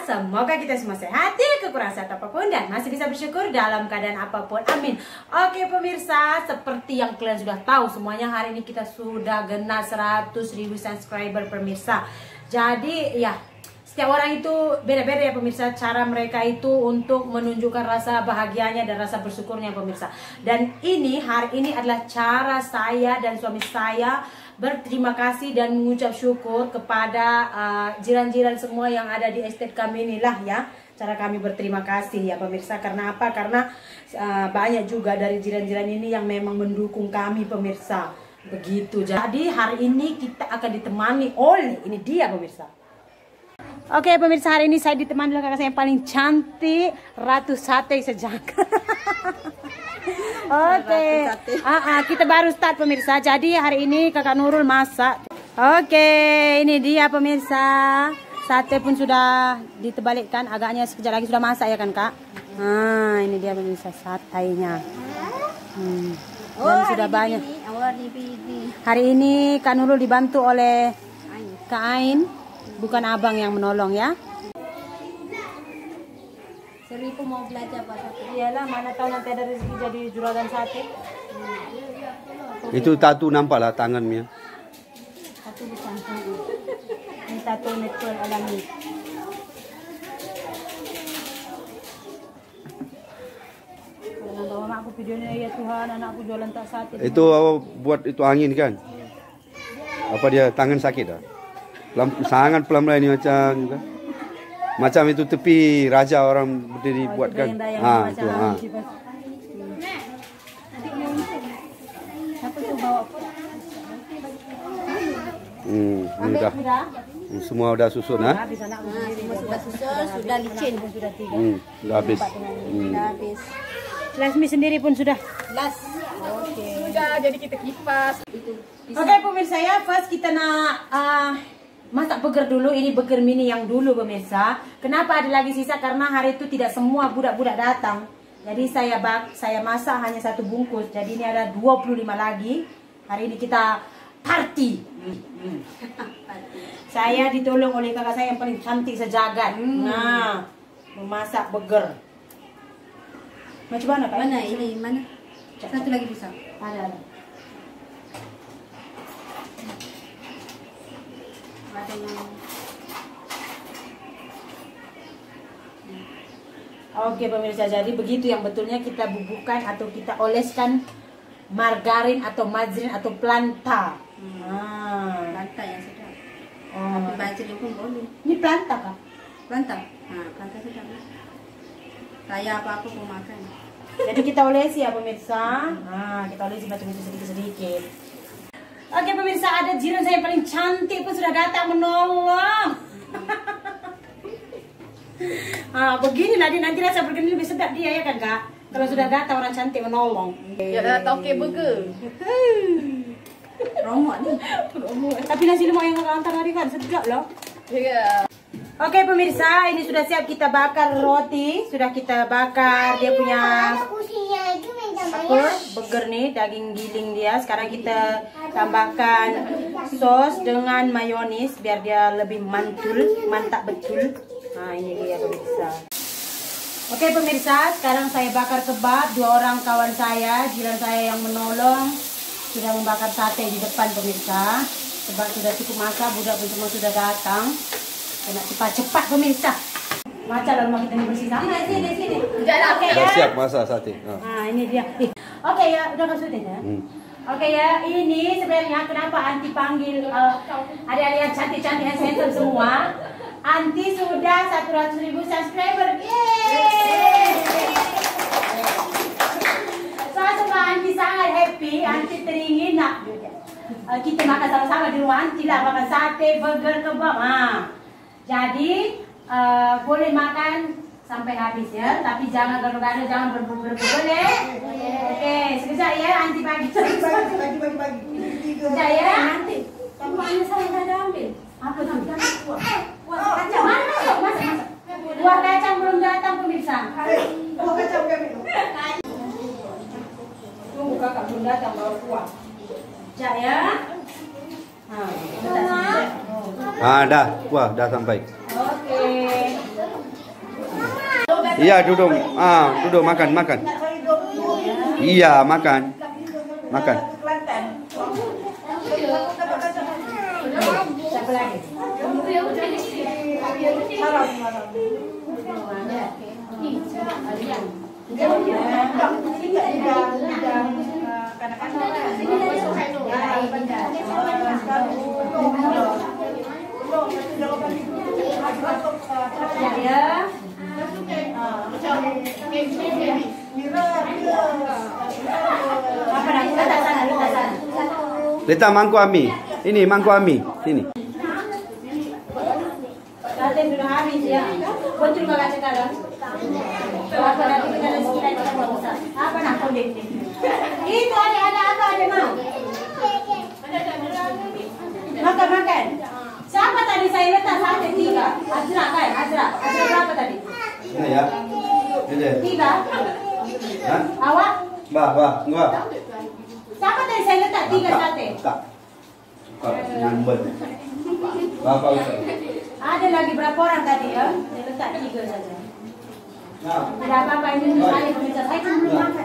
semoga kita semua sehat, tidak kekurangan saat apapun, dan masih bisa bersyukur dalam keadaan apapun. Amin. Oke pemirsa, seperti yang kalian sudah tahu semuanya, hari ini kita sudah genap 100.000 subscriber pemirsa. Jadi ya, setiap orang itu beda-beda ya pemirsa, cara mereka itu untuk menunjukkan rasa bahagianya dan rasa bersyukurnya pemirsa. Dan hari ini adalah cara saya dan suami saya berterima kasih dan mengucap syukur kepada jiran-jiran semua yang ada di estate kami inilah ya. Cara kami berterima kasih ya pemirsa. Karena apa? Karena banyak juga dari jiran-jiran ini yang memang mendukung kami pemirsa. Begitu. Jadi hari ini kita akan ditemani oleh, ini dia pemirsa. Oke pemirsa, hari ini saya ditemani oleh kakak saya yang paling cantik, Ratu Sate sejagat. Oke, kita baru start pemirsa. Jadi hari ini kakak Nurul masak. Oke, ini dia pemirsa. Sate pun sudah ditebalikkan, agaknya sekejap lagi sudah masak ya kan kak? Nah, ini dia pemirsa satenya. Dan sudah banyak. Hari ini kak Nurul dibantu oleh Kak Ain, bukan abang yang menolong ya. Seribu mau belajar Pak. Iyalah, mana tahu nanti ada rezeki jadi juragan sate. Itu tatu nampak lah tangannya. Tatu bukan. Ini tatu natural alami. Kalau nonton mama aku videonya, ya Tuhan, anakku jualan tak sate. Itu apa buat itu angin kan? Apa dia tangan sakit dah? Sangat pelan-pelan ini macam macam itu tepi raja orang berdiri buat kan. Itu ini dah. Semua udah susun ha? Semua sudah susun, sudah licin, sudah tiga. Sudah habis. Sudah habis. Lasmi sendiri pun sudah. Las. Oke. Sudah, jadi kita kipas. Oke pemirsa ya, first kita nak masak burger dulu. Ini burger mini yang dulu pemirsa. Kenapa ada lagi sisa? Karena hari itu tidak semua budak-budak datang. Jadi saya masak hanya 1 bungkus. Jadi ini ada 25 lagi. Hari ini kita party. Saya ditolong oleh kakak saya yang paling cantik sejagat. Nah, memasak burger. Macam mana kak? Mana ini? Mana? Satu lagi bisa. Ada. Ada yang... Oke pemirsa, jadi begitu yang betulnya kita bubuhkan atau kita oleskan margarin atau margarin atau planta. Planta yang sedap. Tapi margarin pun boleh. Ini planta kak? Planta? Planta sedap. Saya apa-apa pun makan. Jadi kita olesi ya pemirsa. Kita olesi macam itu sedikit-sedikit. Oke pemirsa, ada jiran saya yang paling cantik pun sudah datang menolong. Begini nanti rasa burger ini lebih sedap dia ya kan kak? Kalau sudah datang orang cantik menolong. Ya dah toke burger. Romok nih. Tapi nasi lemak yang kakak hantar tadi kan sedap loh. Ya. Oke pemirsa, ini sudah siap kita bakar roti. Sudah kita bakar dia punya burger nih, daging giling dia. Sekarang kita tambahkan sos dengan mayonis biar dia lebih mantap betul. Nah ini dia pemirsa. Oke pemirsa, sekarang saya bakar kebab. 2 orang kawan saya, jiran saya yang menolong sudah membakar sate di depan pemirsa. Sebab sudah cukup masak, budak pun semua sudah datang. Kena cepat-cepat pemirsa. Macam lah rumah kita ini bersih sama. Sini. Oke ya. Dah siap masak sate. Ini dia. Oke ya, udah kasih ya. Oke ya, ini sebenarnya kenapa Anti panggil adik-adik yang cantik-cantik yang handsome semua. Anti sudah 100.000 subscriber. Yeay! Soalnya Anti sangat happy, Anti teringin nak kita makan sama-sama di rumah Anti lah, makan sate, burger, kebab. Jadi boleh makan sampai habis ya, tapi jangan gado-gado, jangan berburu-buru, boleh? Oke, sekejap ya, Anti bagi. Sekejap ya, Anti. Mana saya nggak ada ambil? Apa tuh? Kacang mana? Masak. Buah kacang belum datang pemirsa. Buah kacang kami. Tunggu kakak belum datang bawa kuah. Sekejap ya. Dah, kuah dah sampai. Oke. Iya, duduk. Duduk makan, makan. Iya, makan. Makan. Siapa lagi? Letak mangkuk Ami. Ini mangkuk Ami. Sini. Laten sudah habis ya. Betul kakak sekarang. Apa nanti kita kita apa nak kau dek? Itu ada apa ada mau? Makan. Siapa tadi saya letak sate 3? Azra kan? Azra berapa tadi? Ini ya. Ini. 3. Hah? Awak? Enggak. Siapa tadi saya letak 3 sate? Tak. Nyambut. Bapak usah. Ada lagi berapa orang tadi ya? Saya letak 3 saja. Nah. Tidak apa-apa ini sekali pemirsa. Saya cuma belum makan.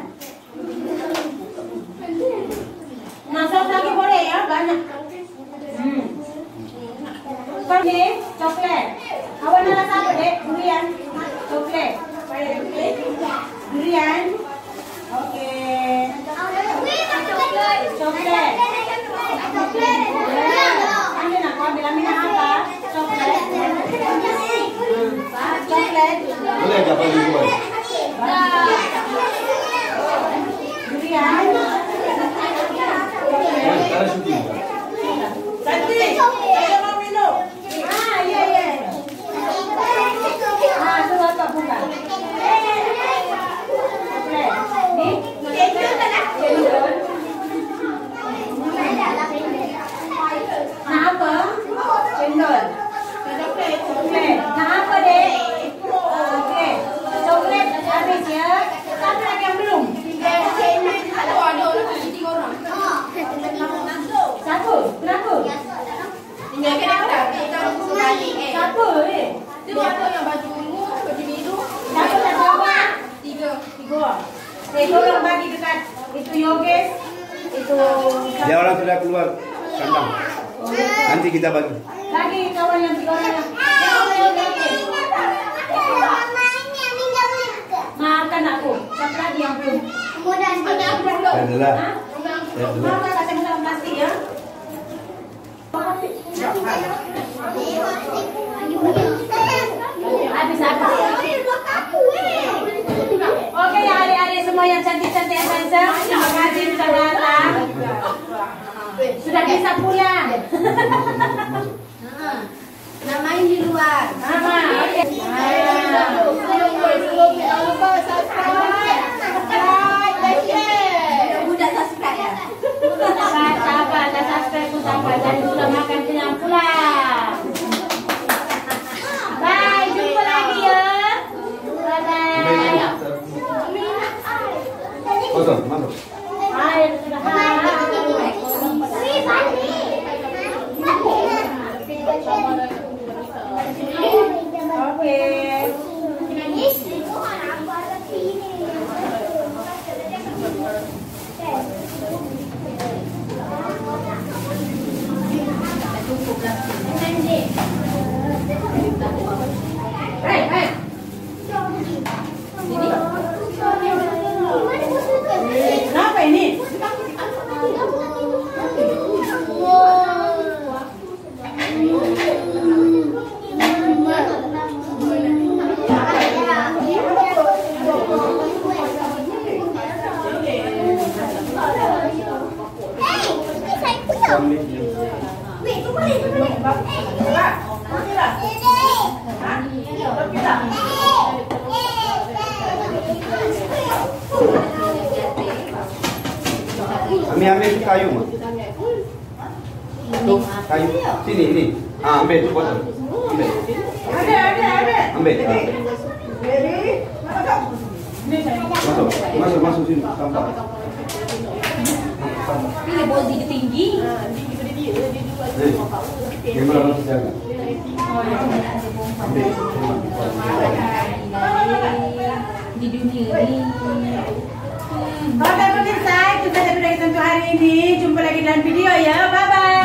Nah, sos lagi boleh ya, banyak. Ini coklat. Awak nak rasa apa dek? Durian. Coklat. Durian. Oke. Coklat. Anda nak kau ambil apa? Coklat. Coklat. Boleh dapat dua. Durian. Cara syuting. Iya. Itu apa bukan? Nah apa? Cendol. Nah apa deh? Oke. Coklat habis ya. Satu lagi yang belum. Satu. Kenapa? Satu. Itu ada yang baju ungu, baju biru. Satu tak apa? 3. Tolong bagi dekat itu Yoges. Itu Dia orang sudah keluar kandang. Nanti kita bagi. lagi kawan yang 3 orang yang makan aku. Siapa lagi yang belum? Saya adalah. Mau tak kasih dalam plastik ya? Habis. Oke ya adik-adik semua yang cantik-cantik yang handsome, terima kasih sudah datang. Sudah bisa pulang. Nah, main di luar. Mama, oke. Udah subscribe ya? Sabar, subscribe. Jadi sudah makan kenyang pulang. Bye, jumpa lagi ya. Bye. Kosong, masuk. Air sudah Oke. Hey. Kenapa ini? Ambil kayu mah. Tuh, kayu. Sini, ini. Ambil botol. Ambil. Ada. Ambil. Masuk sini. Sampah. Ini bodi tinggi. Gimana harus jaga? Ambil. di dunia ini. Oke pemirsa, itu saja video kita untuk hari ini. Jumpa lagi dalam video ya. Bye bye.